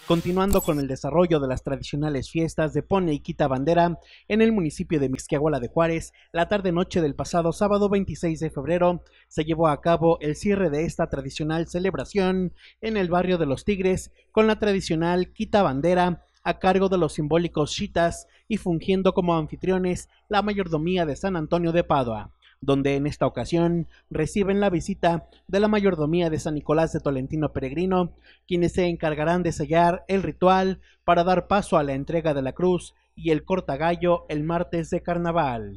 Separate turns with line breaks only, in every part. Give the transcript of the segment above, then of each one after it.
Continuando con el desarrollo de las tradicionales fiestas de Pone y Quita Bandera en el municipio de Mixquiahuala de Juárez, la tarde-noche del pasado sábado 26 de febrero se llevó a cabo el cierre de esta tradicional celebración en el barrio de Los Tigres con la tradicional Quita Bandera a cargo de los simbólicos Xitas y fungiendo como anfitriones la mayordomía de San Antonio de Padua, donde en esta ocasión reciben la visita de la mayordomía de San Nicolás de Tolentino Peregrino, quienes se encargarán de sellar el ritual para dar paso a la entrega de la cruz y el cortagallo el martes de carnaval.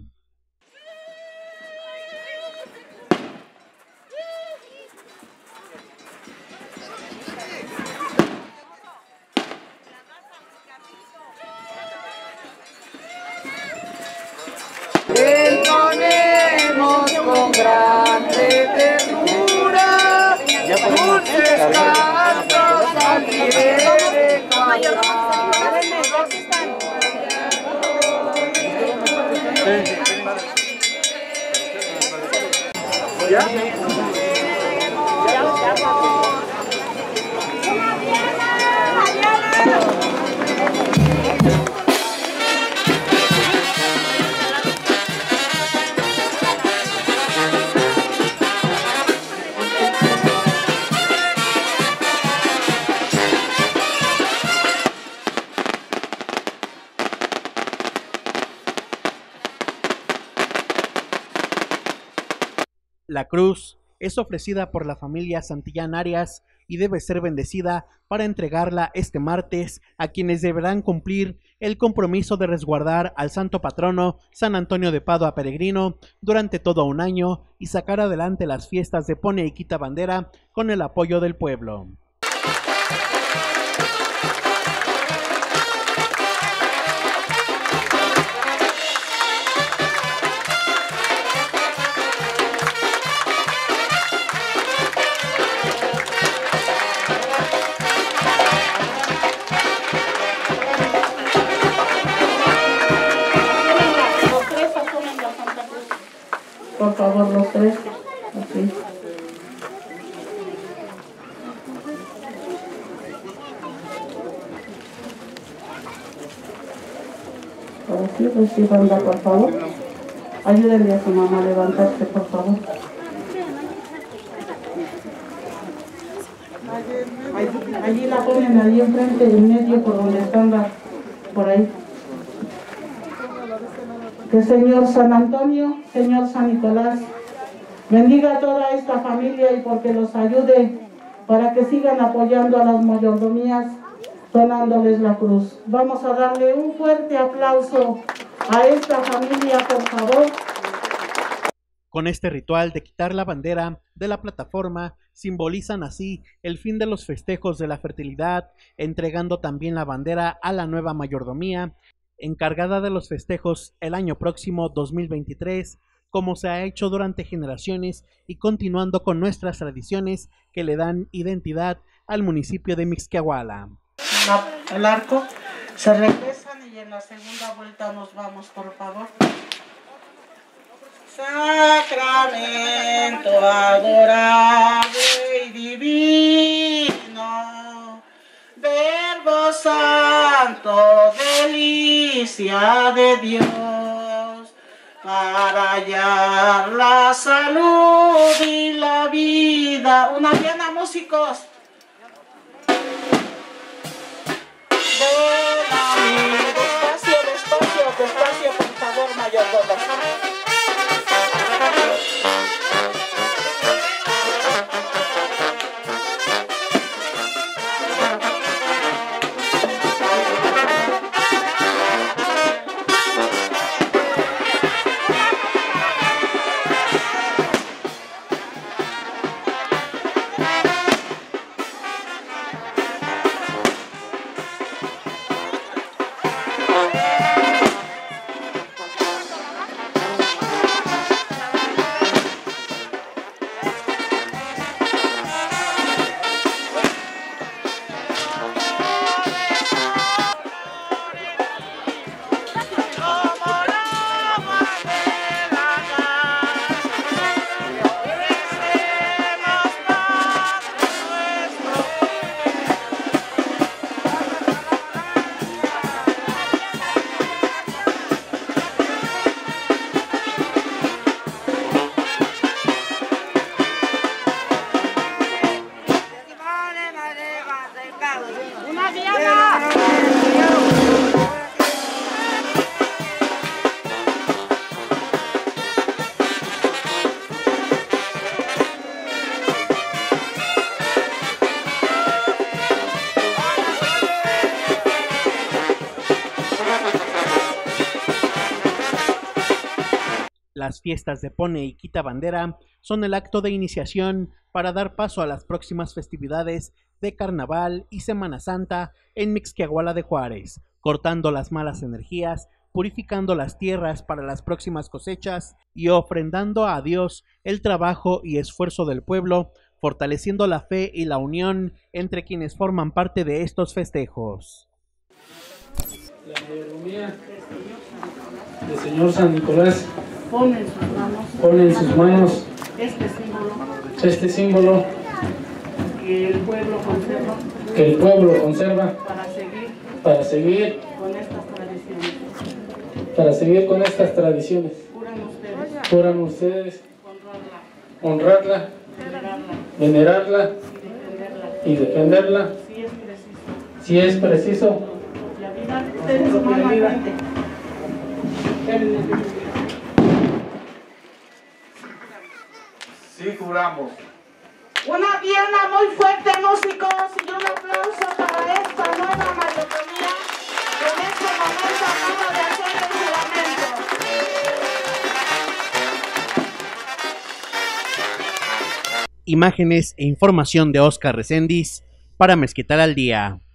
Entonemos con grande ternura dulces cantos al pie de
La cruz es ofrecida por la familia Santillán Arias y debe ser bendecida para entregarla este martes a quienes deberán cumplir el compromiso de resguardar al santo patrono San Antonio de Padua Peregrino durante todo un año y sacar adelante las fiestas de Pone y Quita Bandera con el apoyo del pueblo.
Por favor, los tres. Así. Ahora sí, recíbanla, por favor. Ayúdenle a su mamá a levantarse, por favor. Allí la ponen, ahí enfrente, en medio, por donde están por ahí. Que Señor San Antonio, Señor San Nicolás, bendiga a toda esta familia y porque los ayude para que sigan apoyando a las mayordomías, donándoles la cruz. Vamos a darle un fuerte aplauso a esta familia, por favor.
Con este ritual de quitar la bandera de la plataforma, simbolizan así el fin de los festejos de la fertilidad, entregando también la bandera a la nueva mayordomía, encargada de los festejos el año próximo 2023, como se ha hecho durante generaciones y continuando con nuestras tradiciones que le dan identidad al municipio de Mixquiahuala.
El arco, se regresan y en la segunda vuelta nos vamos, por favor. Sacramento adorable y divino, Verbo Santo, delicia de Dios, para hallar la salud y la vida. Una diana, músicos. Ven a mí, despacio, despacio, despacio, por favor, mayordomo.
¡Una diana!
Las fiestas de Pone y Quita Bandera son el acto de iniciación para dar paso a las próximas festividades de Carnaval y Semana Santa en Mixquiahuala de Juárez, cortando las malas energías, purificando las tierras para las próximas cosechas y ofrendando a Dios el trabajo y esfuerzo del pueblo, fortaleciendo la fe y la unión entre quienes forman parte de estos festejos.
La mayordomía del Señor San Nicolás pone en sus manos este símbolo
que el pueblo conserva
para seguir con estas tradiciones. Juran ustedes honrarla, venerarla y defenderla si es preciso.
Sí, juramos.
Una diana muy fuerte, músicos, y un aplauso para esta nueva mayordomía que en este momento acaba de hacer el juramento.
Imágenes e información de Oscar Reséndiz para Mezquital al Día.